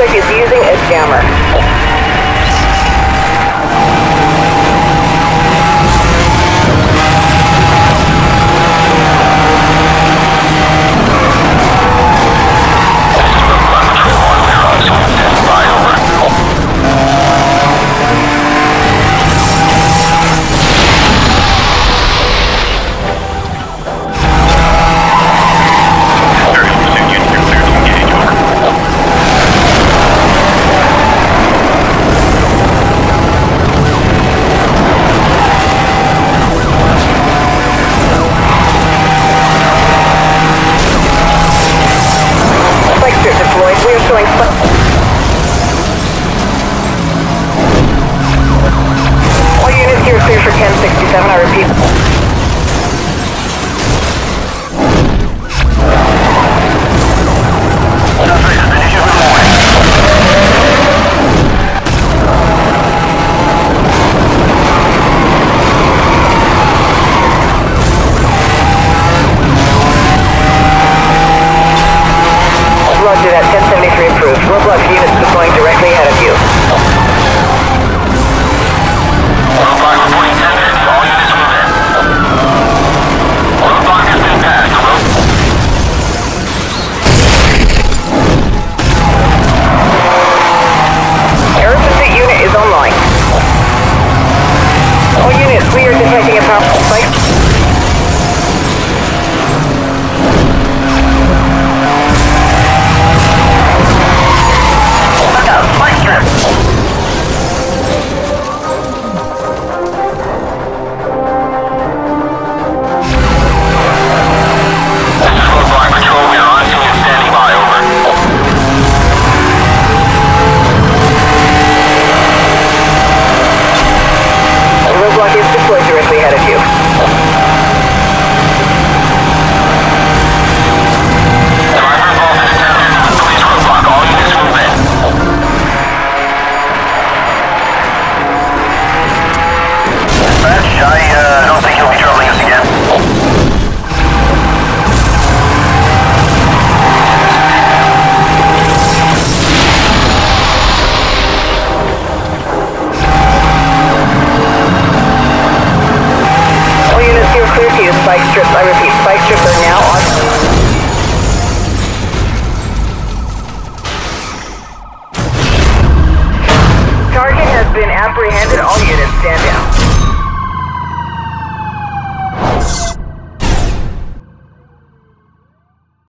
Suspect is using a jammer. All units here clear for 1067, I repeat. Roger that, 1073 approved. Roadblock units deploying directly ahead of you. Roadblock reporting 1050. All units move in. Roadblock has been passed. Air pursuit unit is online. All units, we are detecting a powerful spike. I don't think he'll be troubling us again. All units here clear to use spike strips. I repeat, spike strips are now on. Target has been apprehended. All units stand down.